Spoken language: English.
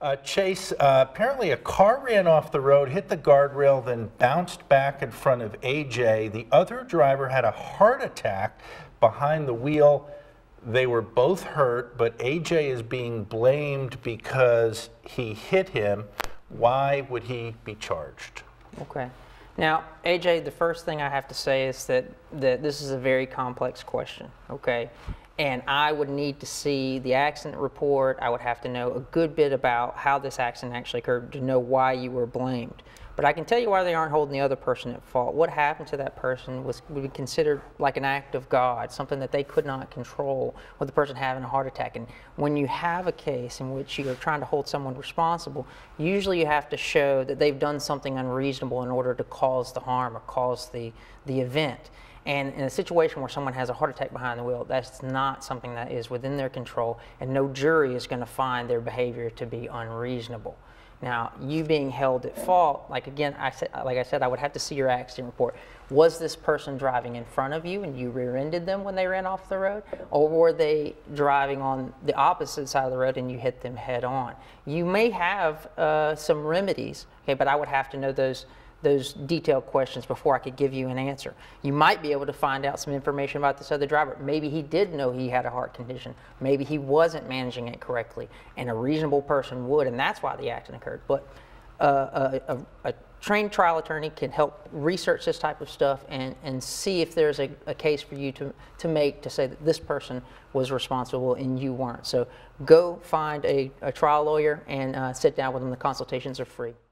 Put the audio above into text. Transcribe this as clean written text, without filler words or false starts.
Chase, apparently a car ran off the road, hit the guardrail, then bounced back in front of AJ. The other driver had a heart attack behind the wheel. They were both hurt, but AJ is being blamed because he hit him. Why would he be charged? Okay. Now, AJ, the first thing I have to say is that this is a very complex question, okay? And I would need to see the accident report. I would have to know a good bit about how this accident actually occurred to know why you were blamed. But I can tell you why they aren't holding the other person at fault. What happened to that person would be considered like an act of God, something that they could not control, with the person having a heart attack. And when you have a case in which you're trying to hold someone responsible, usually you have to show that they've done something unreasonable in order to cause the harm or cause the event. And in a situation where someone has a heart attack behind the wheel, that's not something that is within their control, and no jury is going to find their behavior to be unreasonable. Now, you being held at fault, like I said, I would have to see your accident report. Was this person driving in front of you and you rear-ended them when they ran off the road? Or were they driving on the opposite side of the road and you hit them head on? You may have some remedies, okay, but I would have to know those detailed questions before I could give you an answer. You might be able to find out some information about this other driver. Maybe he did know he had a heart condition. Maybe he wasn't managing it correctly, and a reasonable person would, and that's why the accident occurred. But a trained trial attorney can help research this type of stuff and see if there's a case for you to make to say that this person was responsible and you weren't. So go find a trial lawyer and sit down with them. The consultations are free.